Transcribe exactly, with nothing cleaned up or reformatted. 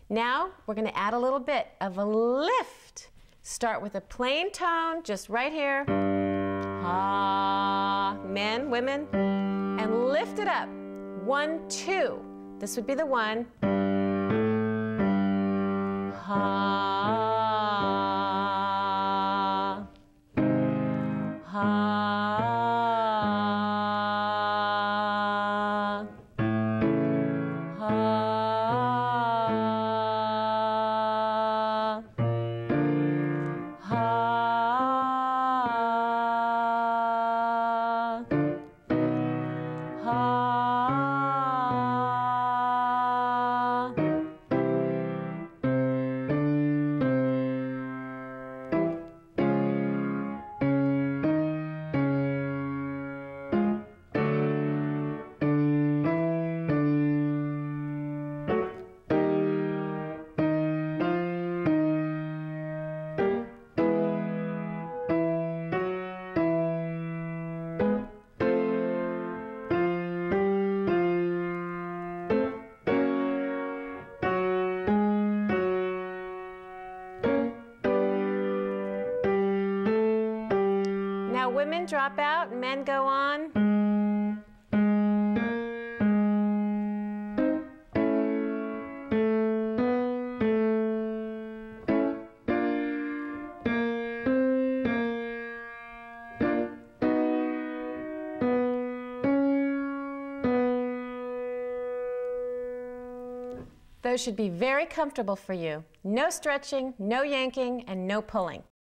Now we're going to add a little bit of a lift. Start with a plain tone, just right here. Ha, men, women, and lift it up. One, two. This would be the one. Ha, ha, ha. Now women drop out, men go on. Those should be very comfortable for you. No stretching, no yanking, and no pulling.